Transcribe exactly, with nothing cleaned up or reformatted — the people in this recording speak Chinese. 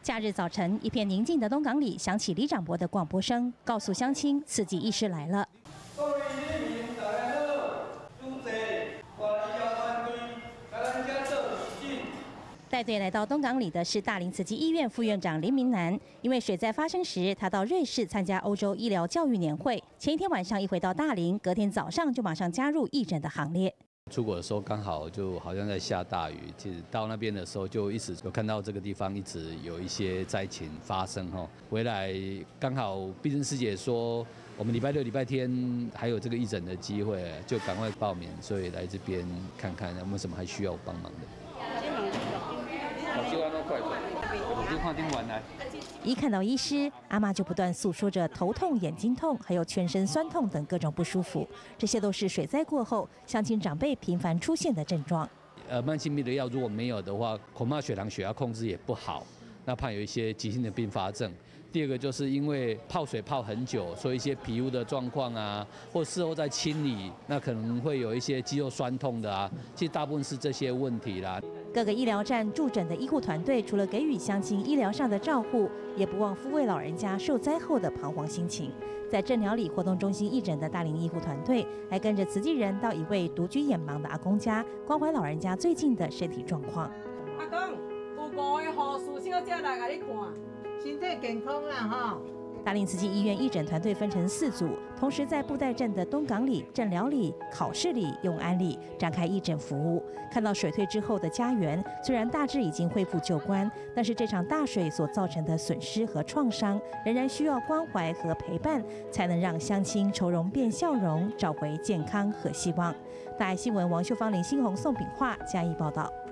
假日早晨，一片宁静的东港里响起李长博的广播声，告诉乡亲刺激医师来了。各位市民大家好，主席，我医疗团队来咱家做喜讯。带队来到东港里的是大林慈济医院副院长林明南。因为水灾发生时，他到瑞士参加欧洲医疗教育年会，前一天晚上一回到大林，隔天早上就马上加入义诊的行列。 出国的时候刚好就好像在下大雨，其实到那边的时候就一直有看到这个地方一直有一些灾情发生哈。回来刚好碧珍师姐说我们礼拜六、礼拜天还有这个义诊的机会，就赶快报名，所以来这边看看有没有什么还需要帮忙的。一看到医师，阿妈就不断诉说着头痛、眼睛痛，还有全身酸痛等各种不舒服，这些都是水灾过后乡亲长辈频繁出现的症状。呃，慢性病的药如果没有的话，恐怕血糖、血压控制也不好，那怕有一些急性的并发症。第二个就是因为泡水泡很久，所以一些皮肤的状况啊，或事后再清理，那可能会有一些肌肉酸痛的啊，其实大部分是这些问题啦。 各个医疗站驻诊的医护团队，除了给予乡亲医疗上的照护，也不忘抚慰老人家受灾后的彷徨心情。在正寮里活动中心义诊的大林医护团队，还跟着慈济人到一位独居眼盲的阿公家，关怀老人家最近的身体状况。 阿公，有五个护士小姐来给你看，身体健康啦哈。 大林慈济医院义诊团队分成四组，同时在布袋镇的东港里、正寮里、考试里、永安里展开义诊服务。看到水退之后的家园，虽然大致已经恢复旧观，但是这场大水所造成的损失和创伤，仍然需要关怀和陪伴，才能让乡亲愁容变笑容，找回健康和希望。大爱新闻王秀芳、林新红、宋炳化加以报道。